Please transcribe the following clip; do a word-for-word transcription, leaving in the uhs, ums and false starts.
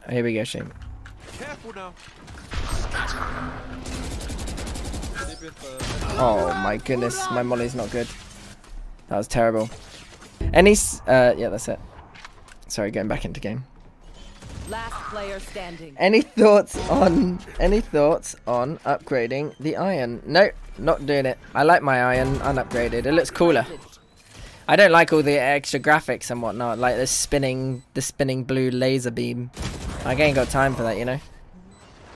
Here we go, Shane. Careful now. Oh my goodness, my molly's not good. That was terrible. Any, s uh, yeah, that's it. Sorry, going back into game. Last player standing. Any thoughts on, any thoughts on upgrading the iron? No, not doing it. I like my iron unupgraded. It looks cooler. I don't like all the extra graphics and whatnot, like the spinning, the spinning blue laser beam. I ain't got time for that, you know.